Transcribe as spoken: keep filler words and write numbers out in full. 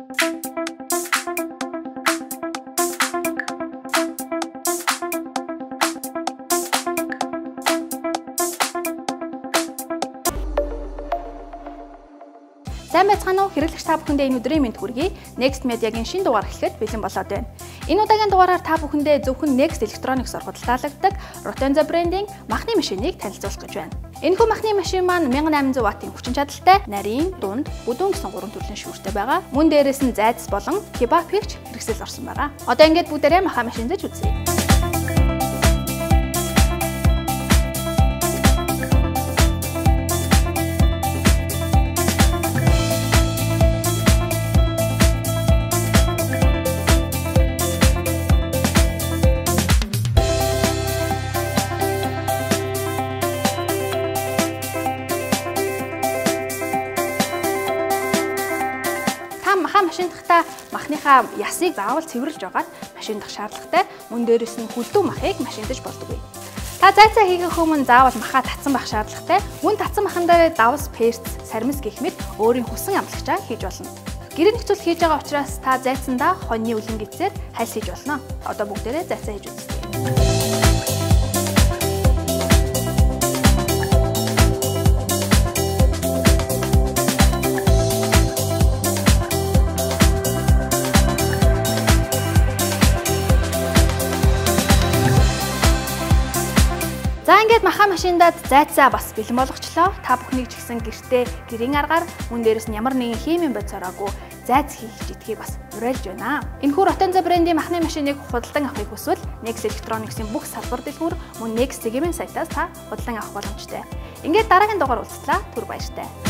Сайн байцгаана уу? Хэрэглэгч та бүхэндээ энэ өдрийн мэнд хүргэе. Next Media-гийн шинэ дугаар эхлэхэд бэлэн болоод байна. Энэ удаагийн дугаараар та бүхэндээ зөвхөн Next Electronics ороход таалагддаг Rotenza брендийн махны машиныг танилцуулах гэж байна. Энэхүү махны машин маань мянга найман зуун ваттын хүчин чадалтай, нарийн, дунд, бүдүүн гэсэн гурван төрлийн шүүртэй байгаа. Мөн дээрээс нь зайдас болон кебаб хийгч хэрэгсэл орсон байгаа. Одоо ингээд бүгдээрээ маха машин дэж үзье. Маха машин дахта махныхаа ясыг заавал цэвэрлж байгаад машин дах шаардлагатай. Мөн дээрээс нь хүлдүү махыг машиндаж болдоггүй. Та зайцаа хийхээ өмнө заавал маха татсан байх шаардлагатай. Мөн татсан махан дээр давс, перц, сармис гэх мэт өөрийн хүссэн амлагчаа хийж болно. Гэрээ нөхцөл хийж байгаа учраас та зайцсандаа хоньны үлэн гисээр хальс хийж болно. Одоо бүгдээрээ зайцаа хийж үзье. За ингээд маха машиндад зайцаа бас бэлэн болгочлоо. Та бүхнийг ч гэсэн гэртээ гэрийн аргаар мөн дээрээс нь ямар нэгэн химийн бодис ороогүй зайц хийх идхийг бас уриалж байна. Энэхүү Rotenza брендийн махны машиныг худалдан авахыг хүсвэл Next Electronics-ийн бүх салбар дэлгүүр мөн Next-ийн сайтаас та худалдан авах боломжтой. Ингээд дараагийн дугаар уулзлаа. Түр баяртай.